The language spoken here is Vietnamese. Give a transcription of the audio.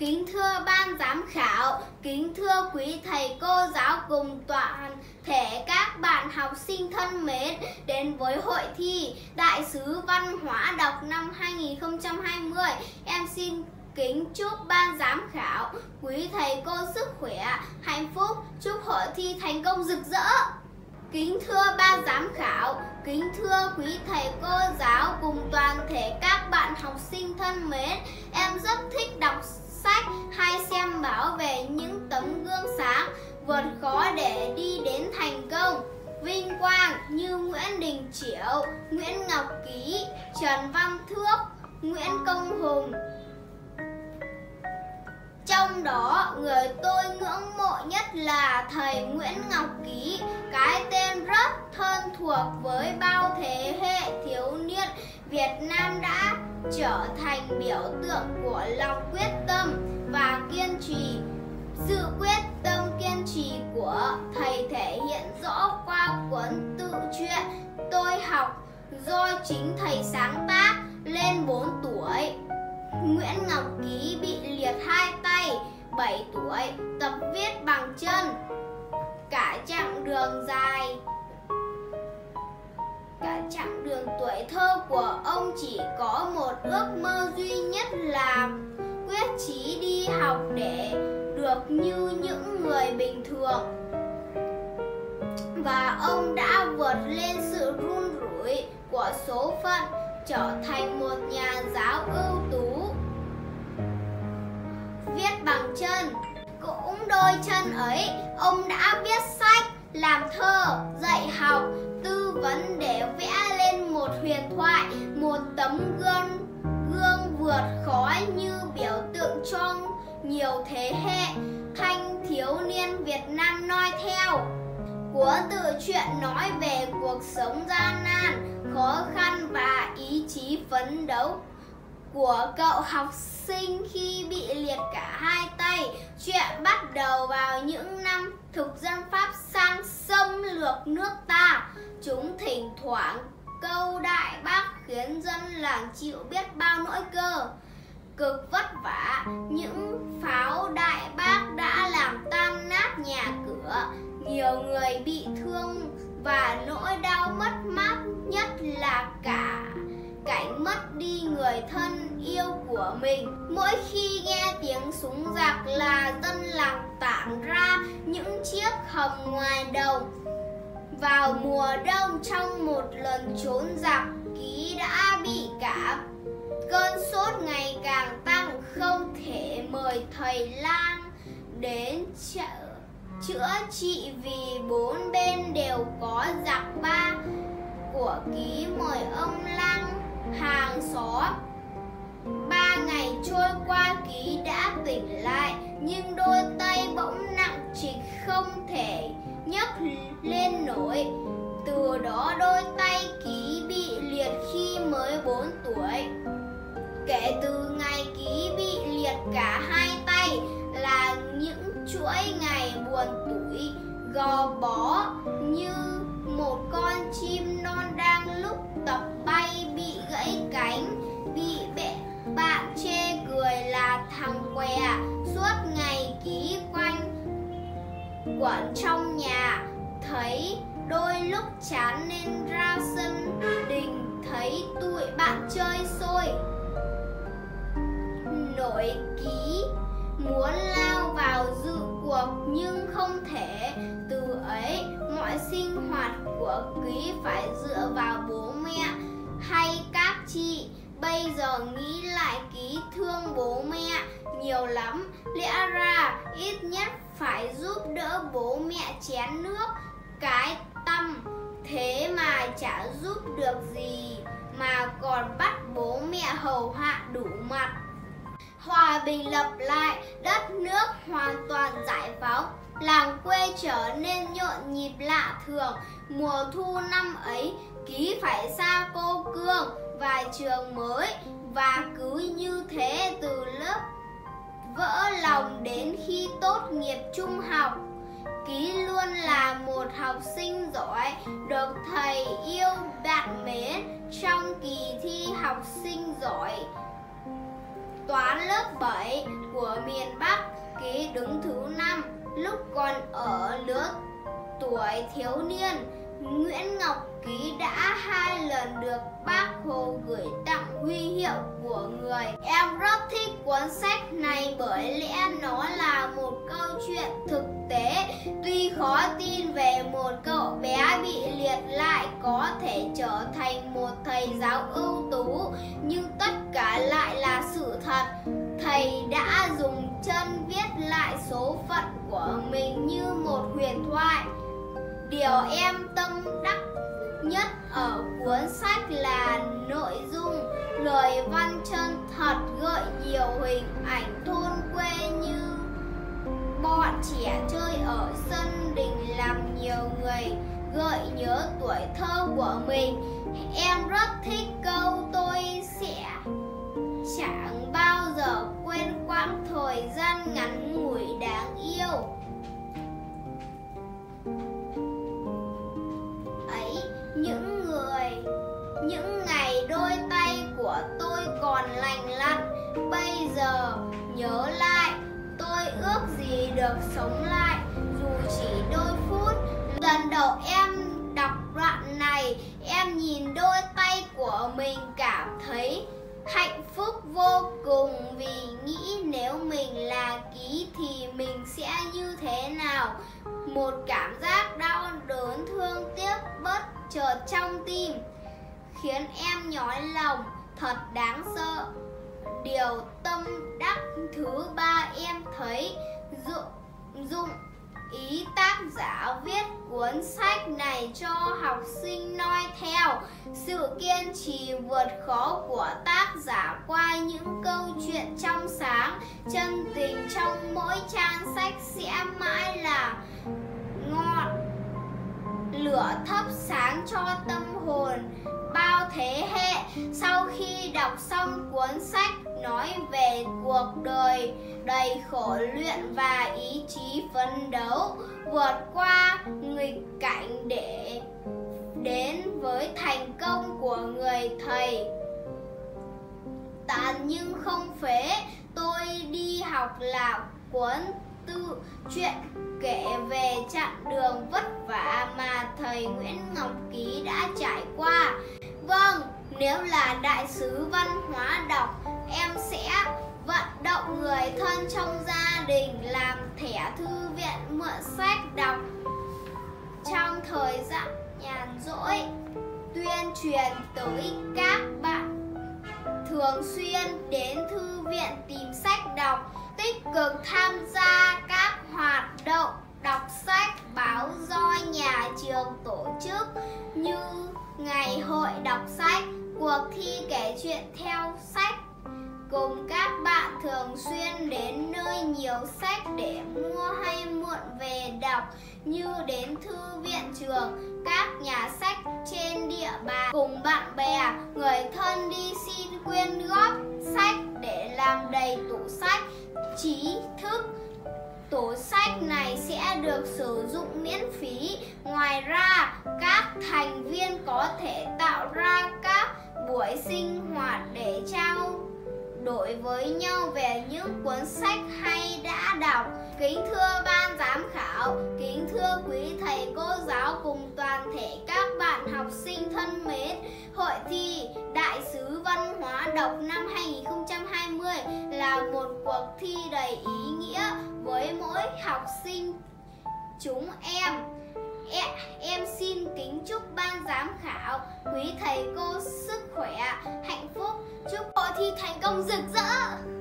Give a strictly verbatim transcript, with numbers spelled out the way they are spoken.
Kính thưa ban giám khảo, kính thưa quý thầy cô giáo cùng toàn thể các bạn học sinh thân mến, đến với hội thi Đại sứ Văn hóa đọc năm hai nghìn không trăm hai mươi, em xin kính chúc ban giám khảo, quý thầy cô sức khỏe, hạnh phúc, chúc hội thi thành công rực rỡ. Kính thưa ban giám khảo, kính thưa quý thầy cô giáo cùng toàn thể các bạn học sinh thân mến, em rất thích đọc sách hay xem báo về những tấm gương sáng vượt khó để đi đến thành công, vinh quang như Nguyễn Đình Chiểu, Nguyễn Ngọc Ký, Trần Văn Thước, Nguyễn Công Hùng. Trong đó, người tôi ngưỡng mộ nhất là thầy Nguyễn Ngọc Ký, cái tên rất thân thuộc với bao thế hệ thiếu niên Việt Nam, đã trở thành biểu tượng của lòng quyết tâm và kiên trì. Sự quyết tâm kiên trì của thầy thể hiện rõ qua cuốn tự truyện Tôi học do chính thầy sáng tác. Lên bốn tuổi, Nguyễn Ngọc Ký bị liệt hai tay. Bảy tuổi, tập viết bằng chân. Cả chặng đường dài Cả chặng đường tuổi thơ của ông chỉ có một ước mơ duy nhất là quyết chí đi học để được như những người bình thường. Và ông đã vượt lên sự run rủi của số phận, trở thành một nhà giáo ưu tú. Viết bằng chân. Cũng đôi chân ấy, ông đã viết sách, làm thơ, dạy học, tư vấn để vẽ lên một huyền thoại, một tấm gương gương vượt khó như biểu tượng cho nhiều thế hệ thanh thiếu niên Việt Nam noi theo. Cuốn tự truyện nói về cuộc sống gian nan, khó khăn và ý chí phấn đấu của cậu học sinh khi bị liệt cả hai tay. Chuyện bắt đầu vào những năm thực dân Pháp sang xâm lược nước ta. Chúng thỉnh thoảng câu Đại Bác khiến dân làng chịu biết bao nỗi cơ cực vất vả. Những pháo Đại Bác đã làm tan nát nhà cửa, nhiều người bị thương, và nỗi đau mất mát nhất là cả cảnh mất đi người thân yêu của mình. Mỗi khi nghe tiếng súng giặc là dân làng tản ra những chiếc hầm ngoài đồng. Vào mùa đông, trong một lần trốn giặc, Ký đã bị cảm. Cơn sốt ngày càng tăng, không thể mời thầy lang đến chợ chữa trị vì bốn bên đều có giặc. Ba của Ký mời ông lang hàng xóm. Ba ngày trôi qua, Ký đã tỉnh lại, nhưng đôi tay bỗng nặng trịch không thể nhấc lên nổi. Từ đó đôi tay Ký bị liệt khi mới bốn tuổi. Kể từ ngày Ký bị liệt cả hai tay là những chuỗi ngày buồn tủi, gò bó như một con chim non đang lúc tập bay bị gãy cánh, bị bệ bạn chê cười là thằng què. Suốt ngày Ký quanh quẩn trong nhà, thấy đôi lúc chán nên ra sân đình thấy tụi bạn chơi xôi nổi. Ký muốn lao vào dự cuộc nhưng không thể. Từ ấy, mọi sinh hoạt của Ký phải dựa vào bố mẹ hay các chị. Bây giờ nghĩ lại, Ký thương bố mẹ nhiều lắm. Lẽ ra ít nhất phải giúp đỡ bố mẹ chén nước, cái tăm. Thế mà chả giúp được gì, mà còn bắt bố mẹ hầu hạ đủ mặt. Hòa bình lập lại, đất nước hoàn toàn giải phóng, làng quê trở nên nhộn nhịp lạ thường. Mùa thu năm ấy, Ký phải xa cô cương và trường mới, và cứ như thế từ lớp vỡ lòng đến khi tốt nghiệp trung học. Ký luôn là một học sinh giỏi, được thầy yêu bạn mến trong kỳ thi học sinh giỏi toán lớp bảy của miền Bắc, ký đứng thứ năm. Lúc còn ở lứa tuổi thiếu niên, Nguyễn Ngọc Ký đã hai lần được Bác Hồ gửi tặng huy hiệu của người. Em rất thích cuốn sách này bởi lẽ nó là một câu chuyện thực tế. Tuy khó tin về một cậu bé bị liệt lại có thể trở thành một thầy giáo ưu tú, nhưng tất cả lại là sự thật. Thầy đã dùng chân viết lại số phận của mình như một huyền thoại. Điều em tâm đắc nhất ở cuốn sách là nội dung, lời văn chân thật gợi nhiều hình ảnh thôn quê như bọn trẻ chơi ở sân đình làm nhiều người gợi nhớ tuổi thơ của mình. Em rất thích câu tôi sẽ chẳng bao giờ quên quãng thời gian ngắn ngủi đáng yêu ấy. Những người những ngày đôi tay của tôi còn lành lặn, bây giờ nhớ lại tôi ước gì được sống lại dù chỉ đôi phút. Lần đầu em đọc đoạn này, em nhìn đôi tay của mình cảm thấy hạnh phúc vô cùng, vì nghĩ nếu mình là Ký thì mình sẽ như thế nào. Một cảm giác đau đớn thương tiếc bất chợt trong tim khiến em nhói lòng, thật đáng sợ. Điều tâm đắc thứ ba em thấy dụng dụng ý tác giả viết cuốn sách này cho học sinh noi theo. Sự kiên trì vượt khó của tác giả qua những câu chuyện trong sáng, chân tình trong mỗi trang sách sẽ mãi là ngọn lửa thắp sáng cho tâm hồn bao thế hệ. Sau khi đọc xong cuốn sách nói về cuộc đời đầy khổ luyện và ý chí phấn đấu vượt qua nghịch cảnh để đến với thành công của người thầy tàn nhưng không phế, tôi đi học là cuốn tự truyện kể về chặng đường vất vả mà thầy Nguyễn Ngọc Ký đã trải qua. Vâng, nếu là đại sứ văn hóa đọc, em sẽ vận động người thân trong gia đình làm thẻ thư viện mượn sách đọc trong thời gian nhàn rỗi, tuyên truyền tới các bạn thường xuyên đến thư viện tìm sách đọc, tích cực tham gia các hoạt động đọc sách báo do nhà trường tổ chức như ngày hội đọc sách, cuộc thi kể chuyện theo sách. Cùng các bạn thường xuyên đến nơi nhiều sách để mua hay mượn về đọc như đến thư viện trường, các nhà sách trên địa bàn. Cùng bạn bè, người thân đi xin quyên góp sách để làm đầy tủ sách trí thức. Tủ sách này sẽ được sử dụng miễn phí. Ngoài ra, các thành viên có thể tạo ra các buổi sinh hoạt để trao đổi với nhau về những cuốn sách hay đã đọc. Kính thưa ban giám khảo, kính thưa quý thầy cô giáo cùng toàn thể các bạn học sinh thân mến, hội thi Đại sứ văn hóa đọc năm hai nghìn không trăm hai mươi là một cuộc thi đầy ý nghĩa với mỗi học sinh chúng em. Em, em xin kính chúc ban giám khảo, quý thầy cô sức khỏe, hạnh phúc, chúc hội thi thành công rực rỡ.